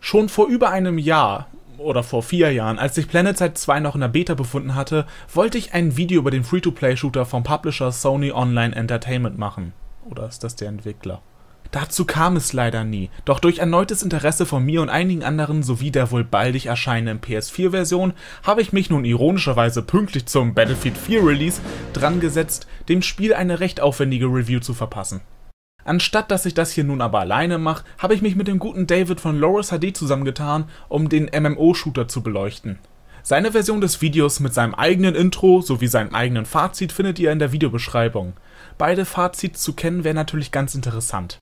Schon vor über einem Jahr oder vor 4 Jahren, als sich PlanetSide 2 noch in der Beta befunden hatte, wollte ich ein Video über den Free-to-Play-Shooter vom Publisher Sony Online Entertainment machen. Oder ist das der Entwickler? Dazu kam es leider nie, doch durch erneutes Interesse von mir und einigen anderen sowie der wohl baldig erscheinenden PS4-Version habe ich mich nun ironischerweise pünktlich zum Battlefield 4 Release dran gesetzt, dem Spiel eine recht aufwendige Review zu verpassen. Anstatt dass ich das hier nun aber alleine mache, habe ich mich mit dem guten David von Loris HD zusammengetan, um den MMO-Shooter zu beleuchten. Seine Version des Videos mit seinem eigenen Intro sowie seinem eigenen Fazit findet ihr in der Videobeschreibung. Beide Fazits zu kennen wäre natürlich ganz interessant.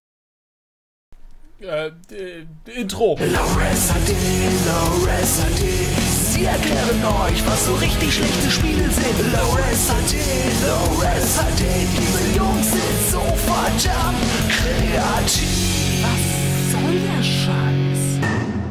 Intro. Loris HD, sie erklären euch, was so richtig schlechte Spiele sind. Loris HD, diese Jungs sind so verdammt kreativ. Was soll der Scheiß?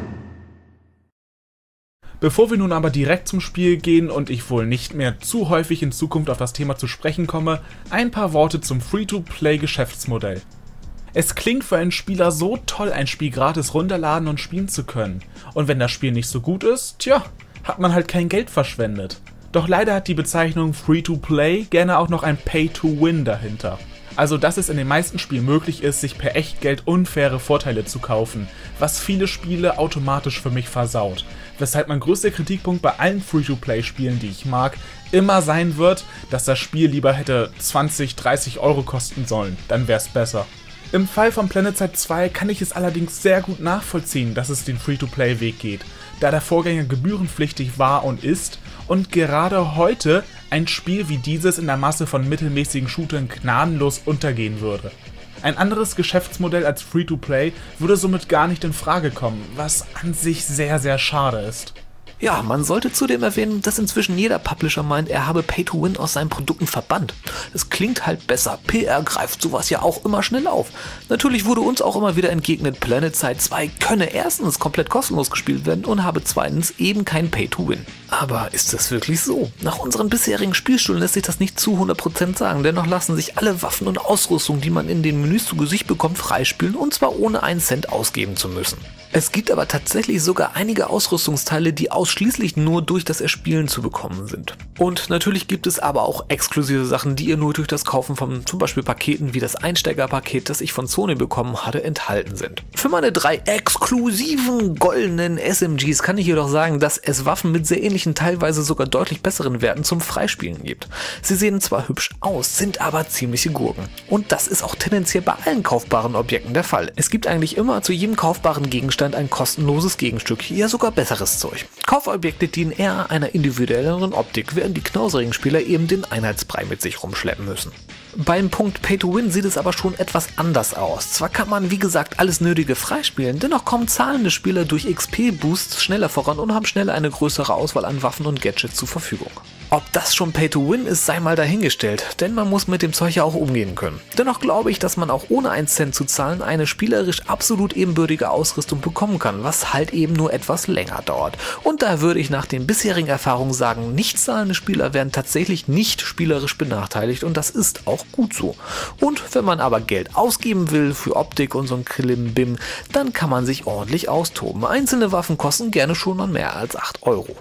Bevor wir nun aber direkt zum Spiel gehen und ich wohl nicht mehr zu häufig in Zukunft auf das Thema zu sprechen komme, ein paar Worte zum Free-to-Play-Geschäftsmodell. Es klingt für einen Spieler so toll, ein Spiel gratis runterladen und spielen zu können. Und wenn das Spiel nicht so gut ist, tja, hat man halt kein Geld verschwendet. Doch leider hat die Bezeichnung Free-to-Play gerne auch noch ein Pay-to-Win dahinter. Also dass es in den meisten Spielen möglich ist, sich per Echtgeld unfaire Vorteile zu kaufen, was viele Spiele automatisch für mich versaut. Weshalb mein größter Kritikpunkt bei allen Free-to-Play-Spielen, die ich mag, immer sein wird, dass das Spiel lieber hätte 20, 30 Euro kosten sollen, dann wär's besser. Im Fall von PlanetSide 2 kann ich es allerdings sehr gut nachvollziehen, dass es den Free-to-Play-Weg geht, da der Vorgänger gebührenpflichtig war und ist und gerade heute ein Spiel wie dieses in der Masse von mittelmäßigen Shootern gnadenlos untergehen würde. Ein anderes Geschäftsmodell als Free-to-Play würde somit gar nicht in Frage kommen, was an sich sehr, sehr schade ist. Ja, man sollte zudem erwähnen, dass inzwischen jeder Publisher meint, er habe Pay-to-Win aus seinen Produkten verbannt. Es klingt halt besser, PR greift sowas ja auch immer schnell auf. Natürlich wurde uns auch immer wieder entgegnet, PlanetSide 2 könne erstens komplett kostenlos gespielt werden und habe zweitens eben kein Pay-to-Win. Aber ist das wirklich so? Nach unseren bisherigen Spielstunden lässt sich das nicht zu 100% sagen, dennoch lassen sich alle Waffen und Ausrüstung, die man in den Menüs zu Gesicht bekommt, freispielen und zwar ohne einen Cent ausgeben zu müssen. Es gibt aber tatsächlich sogar einige Ausrüstungsteile, die ausschließlich nur durch das Erspielen zu bekommen sind. Und natürlich gibt es aber auch exklusive Sachen, die ihr nur durch das Kaufen von zum Beispiel Paketen wie das Einsteigerpaket, das ich von Sony bekommen hatte, enthalten sind. Für meine 3 exklusiven goldenen SMGs kann ich jedoch sagen, dass es Waffen mit sehr ähnlichen, teilweise sogar deutlich besseren Werten zum Freispielen gibt. Sie sehen zwar hübsch aus, sind aber ziemliche Gurken. Und das ist auch tendenziell bei allen kaufbaren Objekten der Fall. Es gibt eigentlich immer zu jedem kaufbaren Gegenstand ein kostenloses Gegenstück, ja sogar besseres Zeug. Kaufobjekte dienen eher einer individuelleren Optik, während die knauserigen Spieler eben den Einheitsbrei mit sich rumschleppen müssen. Beim Punkt Pay-to-Win sieht es aber schon etwas anders aus. Zwar kann man wie gesagt alles Nötige freispielen, dennoch kommen zahlende Spieler durch XP-Boosts schneller voran und haben schneller eine größere Auswahl an Waffen und Gadgets zur Verfügung. Ob das schon Pay-to-Win ist, sei mal dahingestellt, denn man muss mit dem Zeug ja auch umgehen können. Dennoch glaube ich, dass man auch ohne 1 Cent zu zahlen eine spielerisch absolut ebenbürtige Ausrüstung bekommen kann, was halt eben nur etwas länger dauert. Und da würde ich nach den bisherigen Erfahrungen sagen, nicht zahlende Spieler werden tatsächlich nicht spielerisch benachteiligt und das ist auch gut so. Und wenn man aber Geld ausgeben will für Optik und so ein Klimbim, dann kann man sich ordentlich austoben. Einzelne Waffen kosten gerne schon mal mehr als 8 Euro.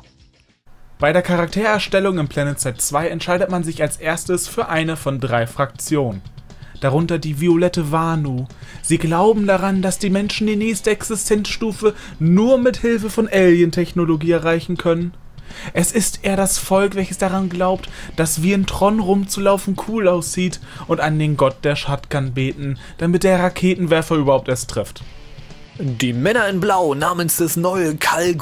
Bei der Charaktererstellung in PlanetSide 2 entscheidet man sich als erstes für eine von 3 Fraktionen. Darunter die violette Vanu. Sie glauben daran, dass die Menschen die nächste Existenzstufe nur mit Hilfe von Alien-Technologie erreichen können. Es ist eher das Volk, welches daran glaubt, dass wie in Tron rumzulaufen cool aussieht und an den Gott der Shotgun beten, damit der Raketenwerfer überhaupt erst trifft. Die Männer in Blau namens des neuen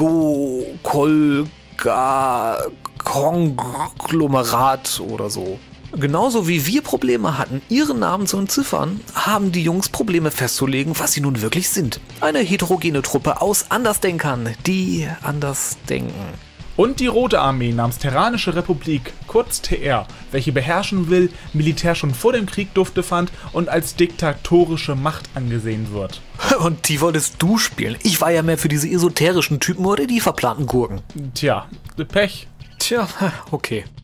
Konglomerat oder so. Genauso wie wir Probleme hatten, ihren Namen zu entziffern, haben die Jungs Probleme festzulegen, was sie nun wirklich sind. Eine heterogene Truppe aus Andersdenkern, die anders denken. Und die Rote Armee namens Terranische Republik, kurz TR, welche beherrschen will, Militär schon vor dem Krieg Dufte fand und als diktatorische Macht angesehen wird. Und die wolltest du spielen? Ich war ja mehr für diese esoterischen Typen oder die verplanten Gurken. Tja, Pech. Tja, okay.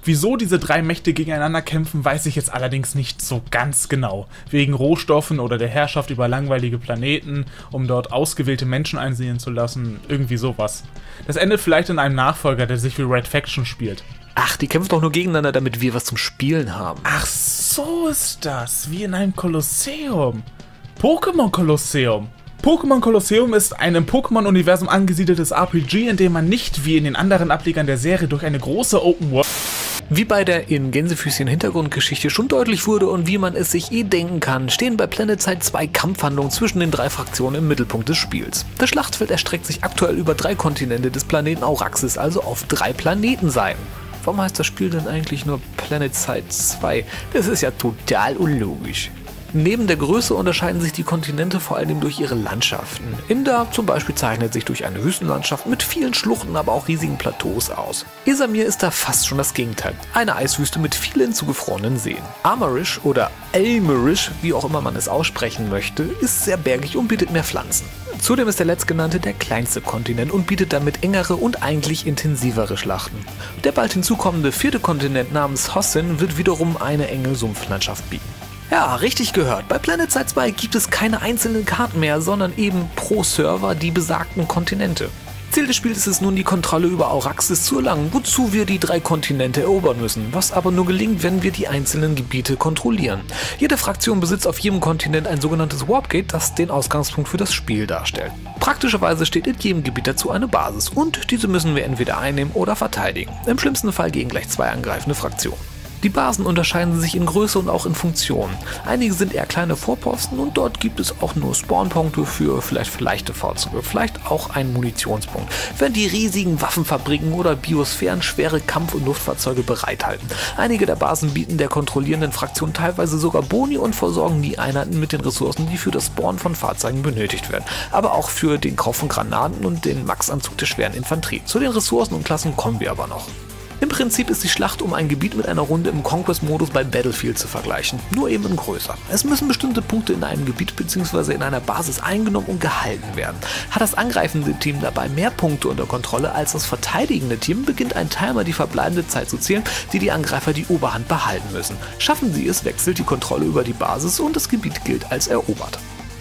Wieso diese drei Mächte gegeneinander kämpfen, weiß ich jetzt allerdings nicht so ganz genau. Wegen Rohstoffen oder der Herrschaft über langweilige Planeten, um dort ausgewählte Menschen einsehen zu lassen, irgendwie sowas. Das endet vielleicht in einem Nachfolger, der sich wie Red Faction spielt. Ach, die kämpfen doch nur gegeneinander, damit wir was zum Spielen haben. Ach, so ist das, wie in einem Kolosseum. Pokémon Kolosseum. Pokémon Kolosseum ist ein im Pokémon-Universum angesiedeltes RPG, in dem man nicht wie in den anderen Ablegern der Serie durch eine große Open World... Wie bei der in Gänsefüßchen Hintergrundgeschichte schon deutlich wurde und wie man es sich denken kann, stehen bei PlanetSide 2 Kampfhandlungen zwischen den drei Fraktionen im Mittelpunkt des Spiels. Das Schlachtfeld erstreckt sich aktuell über 3 Kontinente des Planeten Auraxis, also auf 3 Planetenseiten. Warum heißt das Spiel denn eigentlich nur PlanetSide 2? Das ist ja total unlogisch. Neben der Größe unterscheiden sich die Kontinente vor allem durch ihre Landschaften. Inda zum Beispiel zeichnet sich durch eine Wüstenlandschaft mit vielen Schluchten, aber auch riesigen Plateaus aus. Isamir ist da fast schon das Gegenteil, eine Eiswüste mit vielen zugefrorenen Seen. Armorish oder Elmerish, wie auch immer man es aussprechen möchte, ist sehr bergig und bietet mehr Pflanzen. Zudem ist der letztgenannte der kleinste Kontinent und bietet damit engere und eigentlich intensivere Schlachten. Der bald hinzukommende 4. Kontinent namens Hossin wird wiederum eine enge Sumpflandschaft bieten. Ja, richtig gehört. Bei PlanetSide 2 gibt es keine einzelnen Karten mehr, sondern eben pro Server die besagten Kontinente. Ziel des Spiels ist es nun, die Kontrolle über Auraxis zu erlangen, wozu wir die 3 Kontinente erobern müssen, was aber nur gelingt, wenn wir die einzelnen Gebiete kontrollieren. Jede Fraktion besitzt auf jedem Kontinent ein sogenanntes Warpgate, das den Ausgangspunkt für das Spiel darstellt. Praktischerweise steht in jedem Gebiet dazu eine Basis und diese müssen wir entweder einnehmen oder verteidigen. Im schlimmsten Fall gegen gleich 2 angreifende Fraktionen. Die Basen unterscheiden sich in Größe und auch in Funktion. Einige sind eher kleine Vorposten und dort gibt es auch nur Spawnpunkte für vielleicht leichte Fahrzeuge, vielleicht auch einen Munitionspunkt, während die riesigen Waffenfabriken oder Biosphären schwere Kampf- und Luftfahrzeuge bereithalten. Einige der Basen bieten der kontrollierenden Fraktion teilweise sogar Boni und versorgen die Einheiten mit den Ressourcen, die für das Spawnen von Fahrzeugen benötigt werden, aber auch für den Kauf von Granaten und den Maxanzug der schweren Infanterie. Zu den Ressourcen und Klassen kommen wir aber noch. Im Prinzip ist die Schlacht um ein Gebiet mit einer Runde im Conquest-Modus bei Battlefield zu vergleichen, nur eben in größer. Es müssen bestimmte Punkte in einem Gebiet bzw. in einer Basis eingenommen und gehalten werden. Hat das angreifende Team dabei mehr Punkte unter Kontrolle als das verteidigende Team, beginnt ein Timer die verbleibende Zeit zu zählen, die Angreifer die Oberhand behalten müssen. Schaffen sie es, wechselt die Kontrolle über die Basis und das Gebiet gilt als erobert.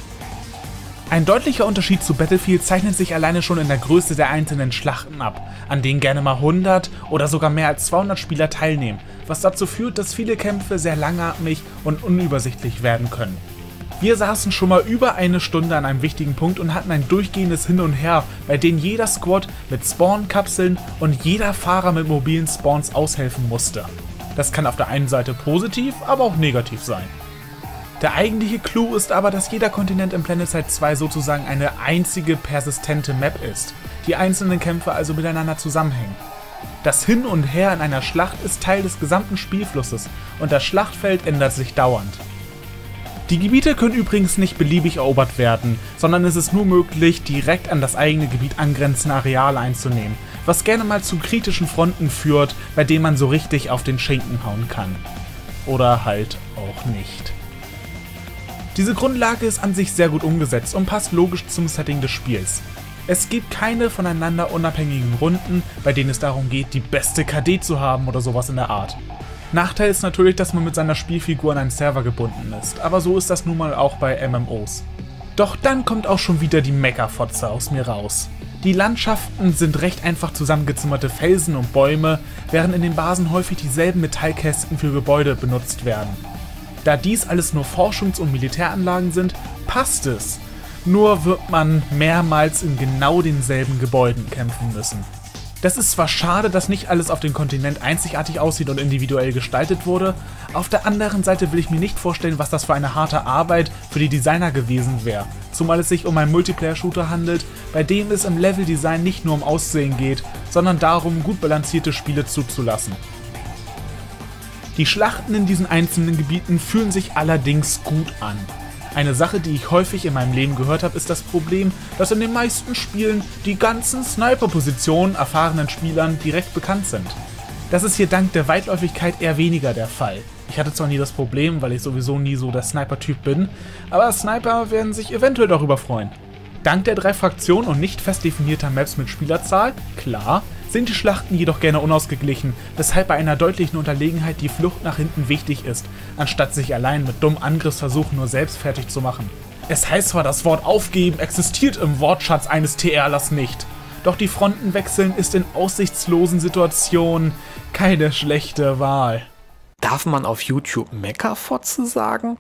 Ein deutlicher Unterschied zu Battlefield zeichnet sich alleine schon in der Größe der einzelnen Schlachten ab, an denen gerne mal 100 oder sogar mehr als 200 Spieler teilnehmen, was dazu führt, dass viele Kämpfe sehr langatmig und unübersichtlich werden können. Wir saßen schon mal über eine Stunde an einem wichtigen Punkt und hatten ein durchgehendes Hin und Her, bei dem jeder Squad mit Spawn-Kapseln und jeder Fahrer mit mobilen Spawns aushelfen musste. Das kann auf der einen Seite positiv, aber auch negativ sein. Der eigentliche Clou ist aber, dass jeder Kontinent im PlanetSide 2 sozusagen eine einzige persistente Map ist, die einzelnen Kämpfe also miteinander zusammenhängen. Das Hin und Her in einer Schlacht ist Teil des gesamten Spielflusses und das Schlachtfeld ändert sich dauernd. Die Gebiete können übrigens nicht beliebig erobert werden, sondern es ist nur möglich, direkt an das eigene Gebiet angrenzende Areale einzunehmen, was gerne mal zu kritischen Fronten führt, bei denen man so richtig auf den Schinken hauen kann. Oder halt auch nicht. Diese Grundlage ist an sich sehr gut umgesetzt und passt logisch zum Setting des Spiels. Es gibt keine voneinander unabhängigen Runden, bei denen es darum geht, die beste KD zu haben oder sowas in der Art. Nachteil ist natürlich, dass man mit seiner Spielfigur an einen Server gebunden ist, aber so ist das nun mal auch bei MMOs. Doch dann kommt auch schon wieder die Meckerfotze aus mir raus. Die Landschaften sind recht einfach zusammengezimmerte Felsen und Bäume, während in den Basen häufig dieselben Metallkästen für Gebäude benutzt werden. Da dies alles nur Forschungs- und Militäranlagen sind, passt es. Nur wird man mehrmals in genau denselben Gebäuden kämpfen müssen. Das ist zwar schade, dass nicht alles auf dem Kontinent einzigartig aussieht und individuell gestaltet wurde, auf der anderen Seite will ich mir nicht vorstellen, was das für eine harte Arbeit für die Designer gewesen wäre, zumal es sich um einen Multiplayer-Shooter handelt, bei dem es im Leveldesign nicht nur um Aussehen geht, sondern darum, gut balancierte Spiele zuzulassen. Die Schlachten in diesen einzelnen Gebieten fühlen sich allerdings gut an. Eine Sache, die ich häufig in meinem Leben gehört habe, ist das Problem, dass in den meisten Spielen die ganzen Sniper-Positionen erfahrenen Spielern direkt bekannt sind. Das ist hier dank der Weitläufigkeit eher weniger der Fall. Ich hatte zwar nie das Problem, weil ich sowieso nie so der Sniper-Typ bin, aber Sniper werden sich eventuell darüber freuen. Dank der 3 Fraktionen und nicht fest definierter Maps mit Spielerzahl, klar, sind die Schlachten jedoch gerne unausgeglichen, weshalb bei einer deutlichen Unterlegenheit die Flucht nach hinten wichtig ist, anstatt sich allein mit dummen Angriffsversuchen nur selbst fertig zu machen. Es heißt zwar, das Wort aufgeben existiert im Wortschatz eines TRlers nicht, doch die Fronten wechseln ist in aussichtslosen Situationen keine schlechte Wahl. Darf man auf YouTube Meckerfotze sagen?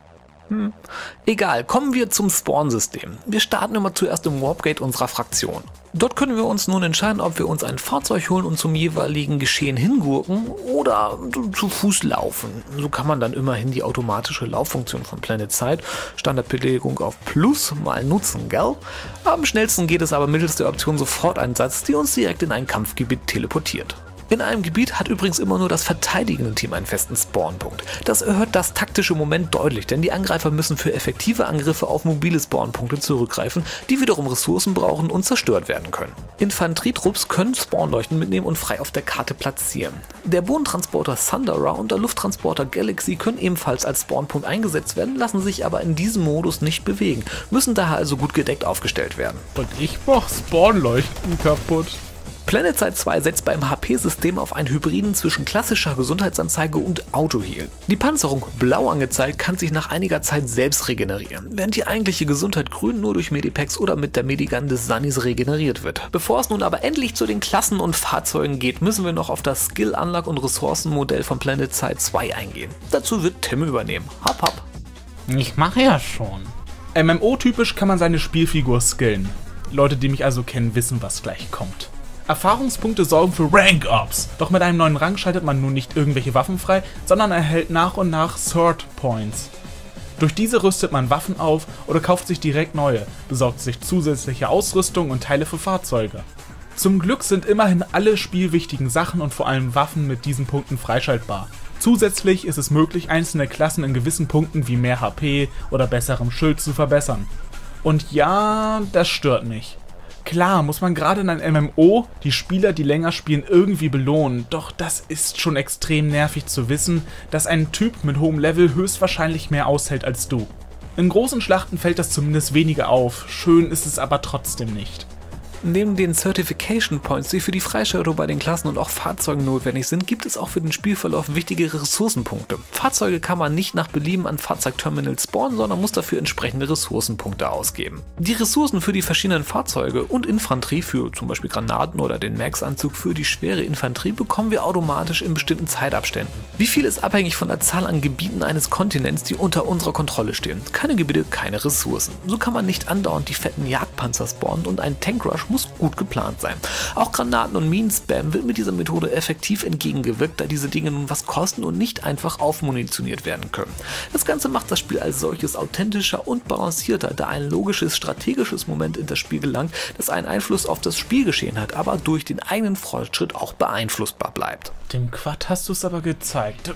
Egal, kommen wir zum Spawn-System. Wir starten immer zuerst im Warpgate unserer Fraktion. Dort können wir uns nun entscheiden, ob wir uns ein Fahrzeug holen und zum jeweiligen Geschehen hingurken oder zu Fuß laufen. So kann man dann immerhin die automatische Lauffunktion von PlanetSide, Standardbelegung auf Plus, mal nutzen, gell? Am schnellsten geht es aber mittels der Option Soforteinsatz, die uns direkt in ein Kampfgebiet teleportiert. In einem Gebiet hat übrigens immer nur das verteidigende Team einen festen Spawnpunkt. Das erhöht das taktische Moment deutlich, denn die Angreifer müssen für effektive Angriffe auf mobile Spawnpunkte zurückgreifen, die wiederum Ressourcen brauchen und zerstört werden können. Infanterietrupps können Spawnleuchten mitnehmen und frei auf der Karte platzieren. Der Bodentransporter Thunderer und der Lufttransporter Galaxy können ebenfalls als Spawnpunkt eingesetzt werden, lassen sich aber in diesem Modus nicht bewegen, müssen daher also gut gedeckt aufgestellt werden. Und ich mach Spawnleuchten kaputt. PlanetSide 2 setzt beim HP-System auf einen Hybriden zwischen klassischer Gesundheitsanzeige und Auto-Heal. Die Panzerung blau angezeigt kann sich nach einiger Zeit selbst regenerieren, während die eigentliche Gesundheit grün nur durch Medipacks oder mit der Medigun des Sunnies regeneriert wird. Bevor es nun aber endlich zu den Klassen und Fahrzeugen geht, müssen wir noch auf das Skill, Unlock und Ressourcenmodell von PlanetSide 2 eingehen. Dazu wird Tim übernehmen. Hopp hopp. Ich mache ja schon. MMO-typisch kann man seine Spielfigur skillen. Leute, die mich also kennen, wissen, was gleich kommt. Erfahrungspunkte sorgen für Rank-Ups, doch mit einem neuen Rang schaltet man nun nicht irgendwelche Waffen frei, sondern erhält nach und nach Sword Points. Durch diese rüstet man Waffen auf oder kauft sich direkt neue, besorgt sich zusätzliche Ausrüstung und Teile für Fahrzeuge. Zum Glück sind immerhin alle spielwichtigen Sachen und vor allem Waffen mit diesen Punkten freischaltbar. Zusätzlich ist es möglich, einzelne Klassen in gewissen Punkten wie mehr HP oder besserem Schild zu verbessern. Und ja, das stört mich. Klar muss man gerade in einem MMO die Spieler, die länger spielen, irgendwie belohnen, doch das ist schon extrem nervig zu wissen, dass ein Typ mit hohem Level höchstwahrscheinlich mehr aushält als du. In großen Schlachten fällt das zumindest weniger auf, schön ist es aber trotzdem nicht. Neben den Certification Points, die für die Freischaltung bei den Klassen und auch Fahrzeugen notwendig sind, gibt es auch für den Spielverlauf wichtige Ressourcenpunkte. Fahrzeuge kann man nicht nach Belieben an Fahrzeugterminals spawnen, sondern muss dafür entsprechende Ressourcenpunkte ausgeben. Die Ressourcen für die verschiedenen Fahrzeuge und Infanterie für zum Beispiel Granaten oder den Max-Anzug für die schwere Infanterie bekommen wir automatisch in bestimmten Zeitabständen. Wie viel ist abhängig von der Zahl an Gebieten eines Kontinents, die unter unserer Kontrolle stehen. Keine Gebiete, keine Ressourcen. So kann man nicht andauernd die fetten Jagdpanzer spawnen und ein Tankrush muss gut geplant sein. Auch Granaten und Minen-Spam wird mit dieser Methode effektiv entgegengewirkt, da diese Dinge nun was kosten und nicht einfach aufmunitioniert werden können. Das Ganze macht das Spiel als solches authentischer und balancierter, da ein logisches, strategisches Moment in das Spiel gelangt, das einen Einfluss auf das Spielgeschehen hat, aber durch den eigenen Fortschritt auch beeinflussbar bleibt. Dem Quad hast du es aber gezeigt.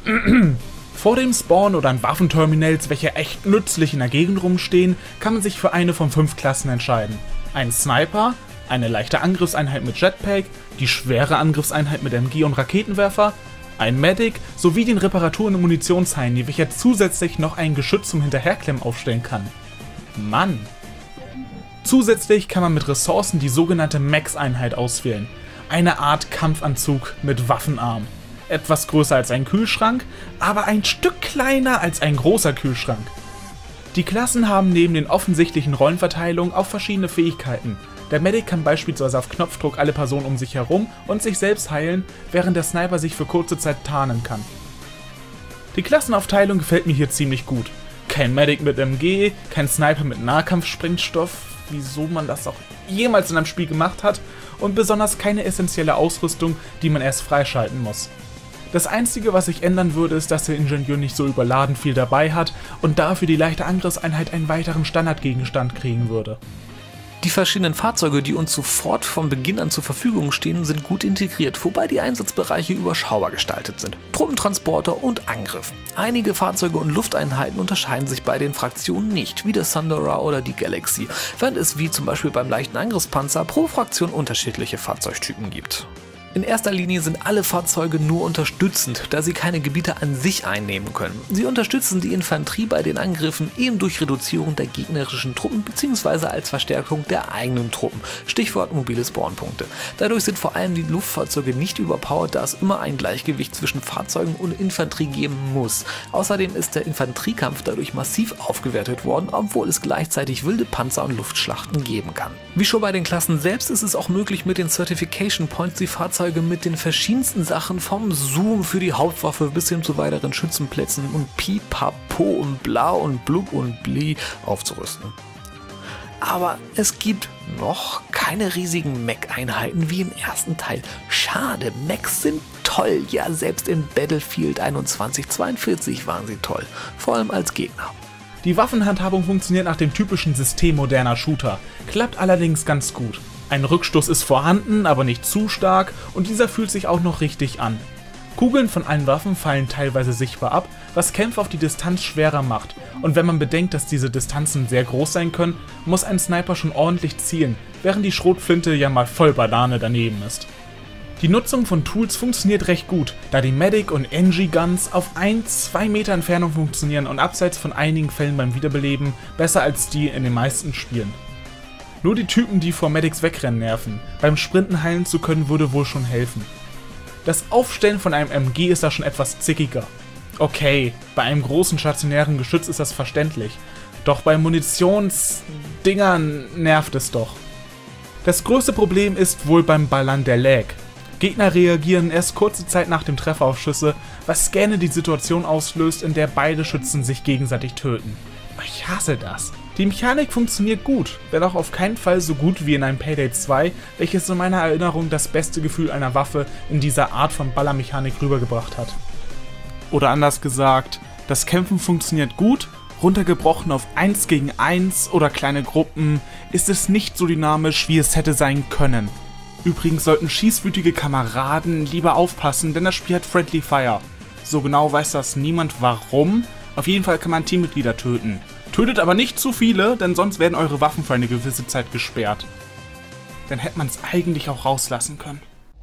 Vor dem Spawn oder an Waffenterminals, welche echt nützlich in der Gegend rumstehen, kann man sich für eine von 5 Klassen entscheiden. Ein Sniper, eine leichte Angriffseinheit mit Jetpack, die schwere Angriffseinheit mit MG und Raketenwerfer, ein Medic sowie den Reparatur- und Munitionsheini, welcher zusätzlich noch ein Geschütz zum Hinterherklemmen aufstellen kann. Mann! Zusätzlich kann man mit Ressourcen die sogenannte Max-Einheit auswählen, eine Art Kampfanzug mit Waffenarm. Etwas größer als ein Kühlschrank, aber ein Stück kleiner als ein großer Kühlschrank. Die Klassen haben neben den offensichtlichen Rollenverteilungen auch verschiedene Fähigkeiten. Der Medic kann beispielsweise auf Knopfdruck alle Personen um sich herum und sich selbst heilen, während der Sniper sich für kurze Zeit tarnen kann. Die Klassenaufteilung gefällt mir hier ziemlich gut. Kein Medic mit MG, kein Sniper mit Nahkampfsprengstoff, wieso man das auch jemals in einem Spiel gemacht hat, und besonders keine essentielle Ausrüstung, die man erst freischalten muss. Das Einzige, was sich ändern würde, ist, dass der Ingenieur nicht so überladen viel dabei hat und dafür die leichte Angriffseinheit einen weiteren Standardgegenstand kriegen würde. Die verschiedenen Fahrzeuge, die uns sofort von Beginn an zur Verfügung stehen, sind gut integriert, wobei die Einsatzbereiche überschaubar gestaltet sind. Truppentransporter und Angriff. Einige Fahrzeuge und Lufteinheiten unterscheiden sich bei den Fraktionen nicht, wie der Thunderer oder die Galaxy, während es wie zum Beispiel beim leichten Angriffspanzer pro Fraktion unterschiedliche Fahrzeugtypen gibt. In erster Linie sind alle Fahrzeuge nur unterstützend, da sie keine Gebiete an sich einnehmen können. Sie unterstützen die Infanterie bei den Angriffen eben durch Reduzierung der gegnerischen Truppen bzw. als Verstärkung der eigenen Truppen. Stichwort mobile Spawnpunkte. Dadurch sind vor allem die Luftfahrzeuge nicht überpowered, da es immer ein Gleichgewicht zwischen Fahrzeugen und Infanterie geben muss. Außerdem ist der Infanteriekampf dadurch massiv aufgewertet worden, obwohl es gleichzeitig wilde Panzer- und Luftschlachten geben kann. Wie schon bei den Klassen selbst ist es auch möglich, mit den Certification Points die Fahrzeuge mit den verschiedensten Sachen vom Zoom für die Hauptwaffe bis hin zu weiteren Schützenplätzen und Pipapo und Bla und Blub und Bli aufzurüsten. Aber es gibt noch keine riesigen Mech-Einheiten wie im ersten Teil. Schade, Mechs sind toll, ja selbst in Battlefield 2142 waren sie toll, vor allem als Gegner. Die Waffenhandhabung funktioniert nach dem typischen System moderner Shooter, klappt allerdings ganz gut. Ein Rückstoß ist vorhanden, aber nicht zu stark und dieser fühlt sich auch noch richtig an. Kugeln von allen Waffen fallen teilweise sichtbar ab, was Kämpfe auf die Distanz schwerer macht. Und wenn man bedenkt, dass diese Distanzen sehr groß sein können, muss ein Sniper schon ordentlich zielen, während die Schrotflinte ja mal voll Banane daneben ist. Die Nutzung von Tools funktioniert recht gut, da die Medic- und NG-Guns auf 1-2 Meter Entfernung funktionieren und abseits von einigen Fällen beim Wiederbeleben besser als die in den meisten Spielen. Nur die Typen, die vor Medics wegrennen, nerven. Beim Sprinten heilen zu können, würde wohl schon helfen. Das Aufstellen von einem MG ist da schon etwas zickiger. Okay, bei einem großen stationären Geschütz ist das verständlich. Doch bei Munitionsdingern nervt es doch. Das größte Problem ist wohl beim Ballern der Lag. Gegner reagieren erst kurze Zeit nach dem Treffer auf Schüsse, was gerne die Situation auslöst, in der beide Schützen sich gegenseitig töten. Ich hasse das. Die Mechanik funktioniert gut, wenn auch auf keinen Fall so gut wie in einem Payday 2, welches in meiner Erinnerung das beste Gefühl einer Waffe in dieser Art von Ballermechanik rübergebracht hat. Oder anders gesagt, das Kämpfen funktioniert gut, runtergebrochen auf 1 gegen 1 oder kleine Gruppen ist es nicht so dynamisch, wie es hätte sein können. Übrigens sollten schießwütige Kameraden lieber aufpassen, denn das Spiel hat Friendly Fire. So genau weiß das niemand warum, auf jeden Fall kann man Teammitglieder töten. Tötet aber nicht zu viele, denn sonst werden eure Waffen für eine gewisse Zeit gesperrt. Dann hätte man es eigentlich auch rauslassen können.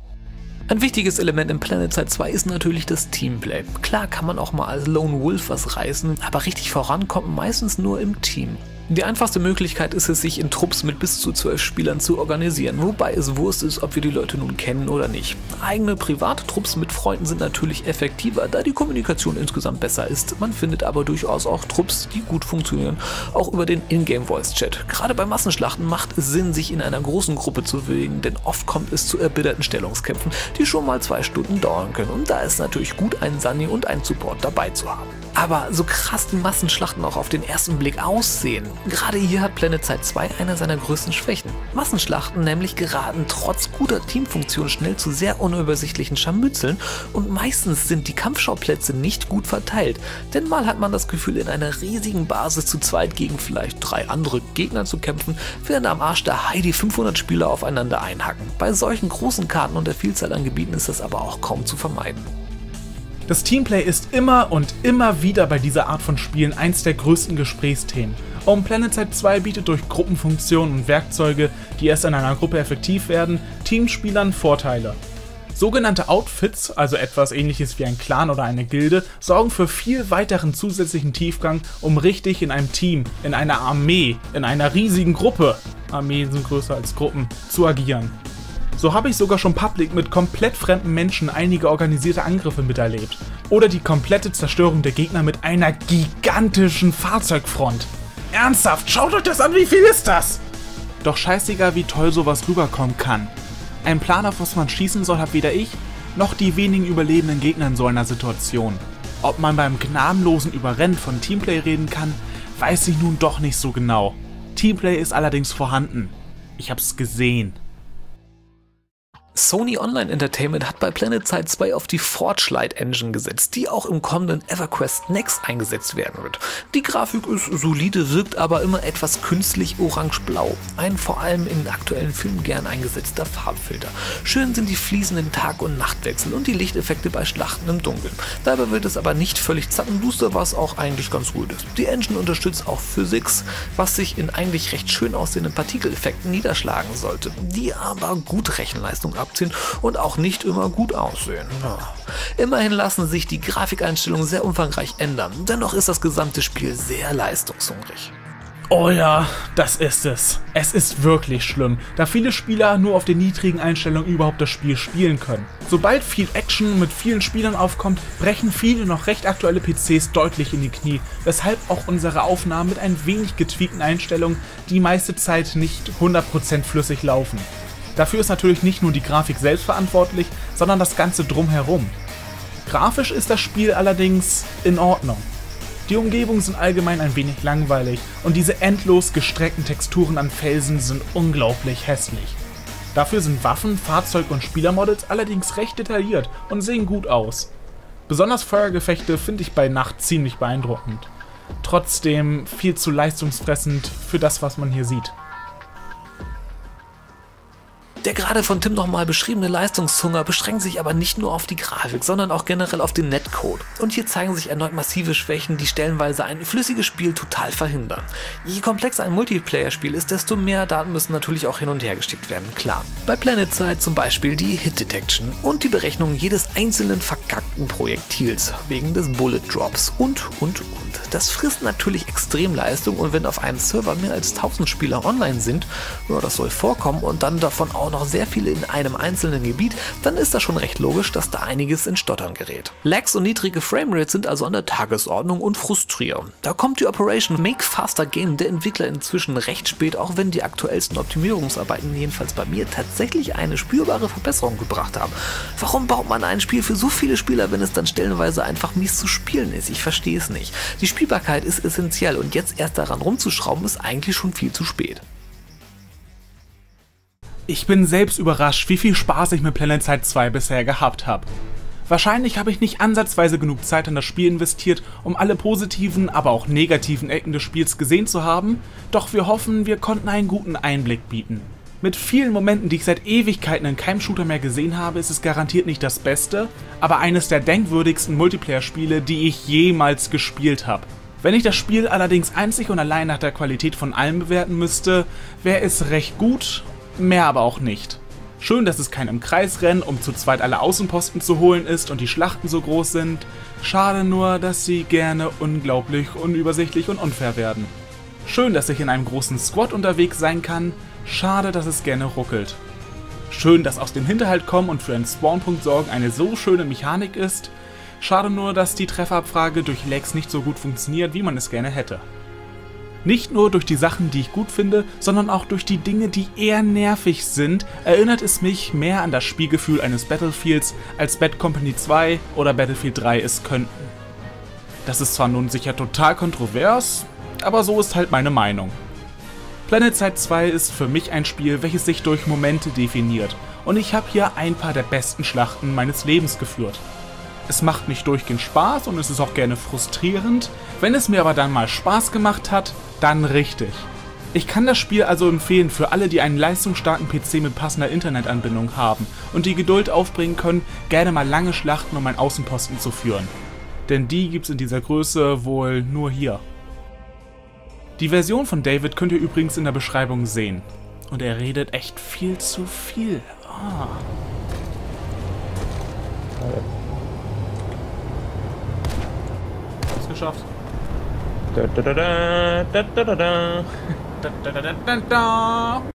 Ein wichtiges Element in PlanetSide 2 ist natürlich das Teamplay. Klar kann man auch mal als Lone Wolf was reißen, aber richtig vorankommt man meistens nur im Team. Die einfachste Möglichkeit ist es, sich in Trupps mit bis zu 12 Spielern zu organisieren, wobei es Wurst ist, ob wir die Leute nun kennen oder nicht. Eigene private Trupps mit Freunden sind natürlich effektiver, da die Kommunikation insgesamt besser ist. Man findet aber durchaus auch Trupps, die gut funktionieren, auch über den Ingame-Voice-Chat. Gerade bei Massenschlachten macht es Sinn, sich in einer großen Gruppe zu bewegen, denn oft kommt es zu erbitterten Stellungskämpfen, die schon mal 2 Stunden dauern können. Und da ist natürlich gut, einen Sunny und einen Support dabei zu haben. Aber so krass die Massenschlachten auch auf den ersten Blick aussehen, gerade hier hat PlanetSide 2 eine seiner größten Schwächen. Massenschlachten nämlich geraten trotz guter Teamfunktion schnell zu sehr unübersichtlichen Scharmützeln und meistens sind die Kampfschauplätze nicht gut verteilt, denn mal hat man das Gefühl, in einer riesigen Basis zu zweit gegen vielleicht 3 andere Gegner zu kämpfen, während am Arsch der Hai die 500 Spieler aufeinander einhacken. Bei solchen großen Karten und der Vielzahl an Gebieten ist das aber auch kaum zu vermeiden. Das Teamplay ist immer und immer wieder bei dieser Art von Spielen eins der größten Gesprächsthemen. Und PlanetSide 2 bietet durch Gruppenfunktionen und Werkzeuge, die erst in einer Gruppe effektiv werden, Teamspielern Vorteile. Sogenannte Outfits, also etwas ähnliches wie ein Clan oder eine Gilde, sorgen für viel weiteren zusätzlichen Tiefgang, um richtig in einem Team, in einer Armee, in einer riesigen Gruppe, Armeen sind größer als Gruppen, zu agieren. So habe ich sogar schon public mit komplett fremden Menschen einige organisierte Angriffe miterlebt. Oder die komplette Zerstörung der Gegner mit einer gigantischen Fahrzeugfront. Ernsthaft, schaut euch das an, wie viel ist das? Doch scheißegal, wie toll sowas rüberkommen kann. Ein Plan, auf was man schießen soll, hat weder ich, noch die wenigen überlebenden Gegner in so einer Situation. Ob man beim gnadenlosen Überrennen von Teamplay reden kann, weiß ich nun doch nicht so genau. Teamplay ist allerdings vorhanden. Ich hab's gesehen. Sony Online Entertainment hat bei PlanetSide 2 auf die Forge-Light Engine gesetzt, die auch im kommenden EverQuest Next eingesetzt werden wird. Die Grafik ist solide, wirkt aber immer etwas künstlich orange-blau. Ein vor allem in aktuellen Filmen gern eingesetzter Farbfilter. Schön sind die fließenden Tag- und Nachtwechsel und die Lichteffekte bei Schlachten im Dunkeln. Dabei wird es aber nicht völlig zappenduster, was auch eigentlich ganz gut ist. Die Engine unterstützt auch Physics, was sich in eigentlich recht schön aussehenden Partikeleffekten niederschlagen sollte, die aber gut Rechenleistung abgeben abziehen und auch nicht immer gut aussehen. Ja. Immerhin lassen sich die Grafikeinstellungen sehr umfangreich ändern, dennoch ist das gesamte Spiel sehr leistungshungrig. Oh ja, das ist es. Es ist wirklich schlimm, da viele Spieler nur auf den niedrigen Einstellungen überhaupt das Spiel spielen können. Sobald viel Action mit vielen Spielern aufkommt, brechen viele noch recht aktuelle PCs deutlich in die Knie, weshalb auch unsere Aufnahmen mit ein wenig getweakten Einstellungen die meiste Zeit nicht 100% flüssig laufen. Dafür ist natürlich nicht nur die Grafik selbst verantwortlich, sondern das Ganze drumherum. Grafisch ist das Spiel allerdings in Ordnung. Die Umgebungen sind allgemein ein wenig langweilig und diese endlos gestreckten Texturen an Felsen sind unglaublich hässlich. Dafür sind Waffen, Fahrzeug und Spielermodels allerdings recht detailliert und sehen gut aus. Besonders Feuergefechte finde ich bei Nacht ziemlich beeindruckend. Trotzdem viel zu leistungsfressend für das, was man hier sieht. Der gerade von Tim nochmal beschriebene Leistungshunger beschränkt sich aber nicht nur auf die Grafik, sondern auch generell auf den Netcode. Und hier zeigen sich erneut massive Schwächen, die stellenweise ein flüssiges Spiel total verhindern. Je komplexer ein Multiplayer-Spiel ist, desto mehr Daten müssen natürlich auch hin und her geschickt werden, klar. Bei PlanetSide zum Beispiel die Hit Detection und die Berechnung jedes einzelnen verkackten Projektils wegen des Bullet Drops und. Das frisst natürlich extrem Leistung und wenn auf einem Server mehr als 1000 Spieler online sind, ja, das soll vorkommen und dann davon auch noch sehr viele in einem einzelnen Gebiet, dann ist das schon recht logisch, dass da einiges in Stottern gerät. Lags und niedrige Framerates sind also an der Tagesordnung und frustrieren. Da kommt die Operation Make Faster Game der Entwickler inzwischen recht spät, auch wenn die aktuellsten Optimierungsarbeiten jedenfalls bei mir tatsächlich eine spürbare Verbesserung gebracht haben. Warum baut man ein Spiel für so viele Spieler, wenn es dann stellenweise einfach mies zu spielen ist? Ich verstehe es nicht. Die Spielbarkeit ist essentiell und jetzt erst daran rumzuschrauben ist eigentlich schon viel zu spät. Ich bin selbst überrascht, wie viel Spaß ich mit PlanetSide 2 bisher gehabt habe. Wahrscheinlich habe ich nicht ansatzweise genug Zeit in das Spiel investiert, um alle positiven, aber auch negativen Ecken des Spiels gesehen zu haben, doch wir hoffen, wir konnten einen guten Einblick bieten. Mit vielen Momenten, die ich seit Ewigkeiten in keinem Shooter mehr gesehen habe, ist es garantiert nicht das Beste, aber eines der denkwürdigsten Multiplayer-Spiele, die ich jemals gespielt habe. Wenn ich das Spiel allerdings einzig und allein nach der Qualität von allem bewerten müsste, wäre es recht gut, mehr aber auch nicht. Schön, dass es kein im Kreisrennen, um zu zweit alle Außenposten zu holen ist und die Schlachten so groß sind. Schade nur, dass sie gerne unglaublich unübersichtlich und unfair werden. Schön, dass ich in einem großen Squad unterwegs sein kann. Schade, dass es gerne ruckelt. Schön, dass aus dem Hinterhalt kommen und für einen Spawnpunkt sorgen eine so schöne Mechanik ist. Schade nur, dass die Trefferabfrage durch Lags nicht so gut funktioniert, wie man es gerne hätte. Nicht nur durch die Sachen, die ich gut finde, sondern auch durch die Dinge, die eher nervig sind, erinnert es mich mehr an das Spielgefühl eines Battlefields, als Bad Company 2 oder Battlefield 3 es könnten. Das ist zwar nun sicher total kontrovers, aber so ist halt meine Meinung. PlanetSide 2 ist für mich ein Spiel, welches sich durch Momente definiert, und ich habe hier ein paar der besten Schlachten meines Lebens geführt. Es macht nicht durchgehend Spaß und es ist auch gerne frustrierend, wenn es mir aber dann mal Spaß gemacht hat, dann richtig. Ich kann das Spiel also empfehlen für alle, die einen leistungsstarken PC mit passender Internetanbindung haben und die Geduld aufbringen können, gerne mal lange Schlachten um einen Außenposten zu führen. Denn die gibt's in dieser Größe wohl nur hier. Die Version von David könnt ihr übrigens in der Beschreibung sehen. Und er redet echt viel zu viel. Ah. Hab's geschafft. Da, da, da, da, da, da, da. Da, da, da, da, da.